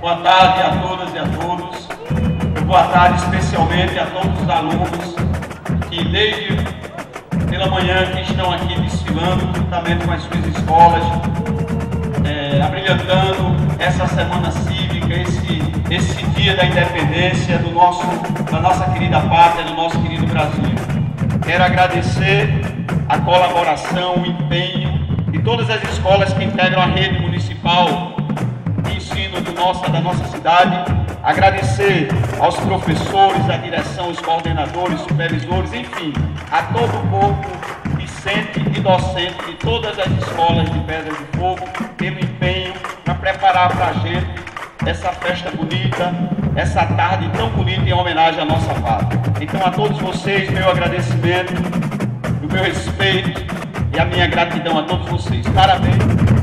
Boa tarde a todas e a todos. Boa tarde especialmente a todos os alunos que desde pela manhã que estão aqui desfilando juntamente com as suas escolas, abrilhantando essa semana cívica, esse dia da independência da nossa querida pátria, do nosso querido Brasil. Quero agradecer a colaboração, o empenho de todas as escolas que integram a rede municipal de ensino da nossa cidade. Agradecer aos professores, à direção, os coordenadores, supervisores, enfim, a todo o corpo discente e docente de todas as escolas de Pedra de Fogo, pelo empenho para preparar para a gente essa festa bonita, essa tarde tão bonita em homenagem à nossa pátria. Então, a todos vocês, meu agradecimento, o meu respeito e a minha gratidão a todos vocês. Parabéns.